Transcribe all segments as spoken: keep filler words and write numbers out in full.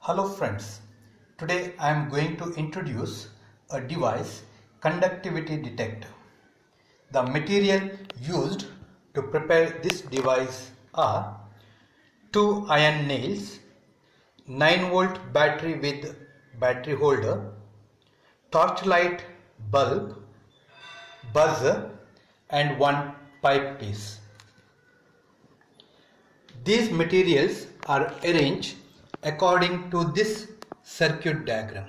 Hello friends, today I am going to introduce a device, conductivity detector. The material used to prepare this device are two iron nails, nine volt battery with battery holder, torchlight bulb, buzzer and one pipe piece. These materials are arranged according to this circuit diagram.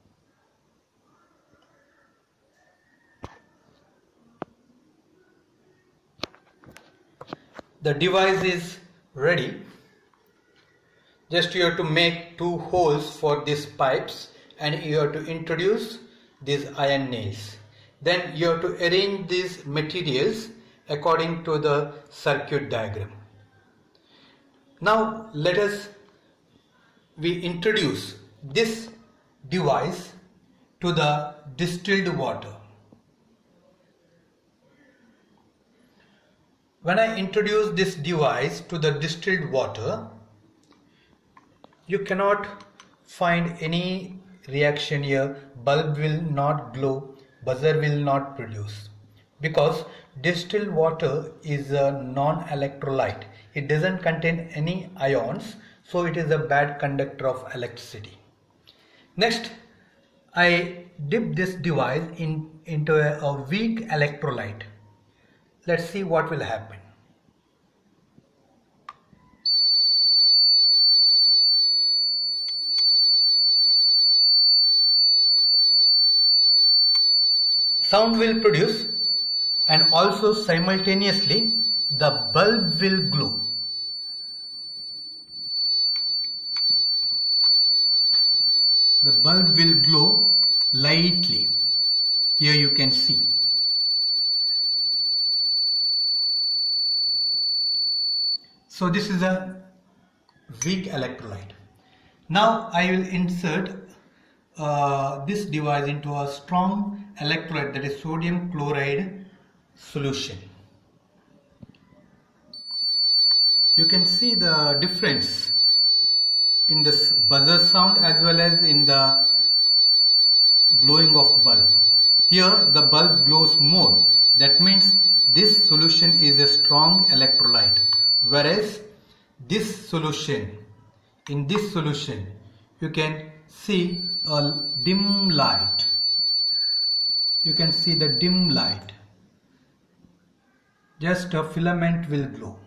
The device is ready. Just you have to make two holes for these pipes and you have to introduce these iron nails. Then you have to arrange these materials according to the circuit diagram. Now let us we introduce this device to the distilled water. When I introduce this device to the distilled water, you cannot find any reaction here. Bulb will not glow, buzzer will not produce, because distilled water is a non-electrolyte. It doesn't contain any ions, so it is a bad conductor of electricity. Next, I dip this device in, into a, a weak electrolyte. Let's see what will happen. Sound will produce and also simultaneously the bulb will glow. The bulb will glow lightly. Here you can see. So this is a weak electrolyte. Now I will insert uh, this device into a strong electrolyte, that is sodium chloride solution. You can see the difference in this buzzer sound as well as in the glowing of bulb. Here the bulb glows more. That means this solution is a strong electrolyte, whereas this solution, in this solution you can see a dim light. You can see the dim light. Just a filament will glow.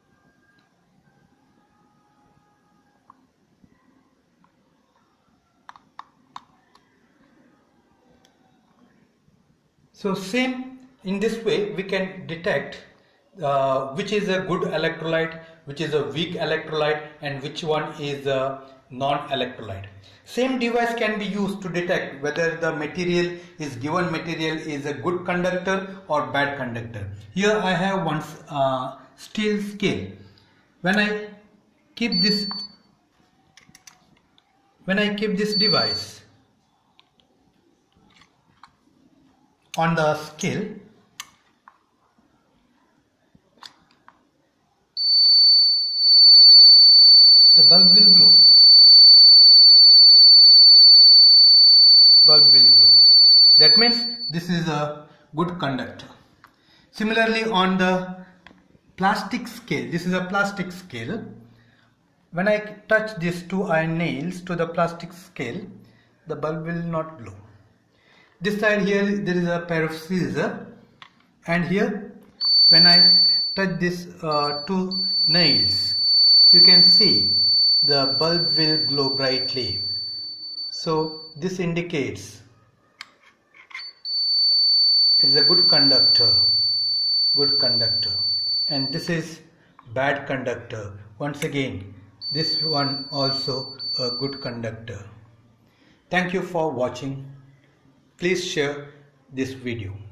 So same in this way we can detect uh, which is a good electrolyte, which is a weak electrolyte, and which one is a non-electrolyte. Same device can be used to detect whether the material is given material is a good conductor or bad conductor. Here I have one uh, steel scale. When I keep this when I keep this device on the scale, the bulb will glow. Bulb will glow. That means this is a good conductor. Similarly on the plastic scale, this is a plastic scale. When I touch these two iron nails to the plastic scale, the bulb will not glow. This side here there is a pair of scissors, and here when I touch these uh, two nails, you can see the bulb will glow brightly. So this indicates it's a good conductor, good conductor, and this is bad conductor. Once again, this one also a good conductor. Thank you for watching. Please share this video.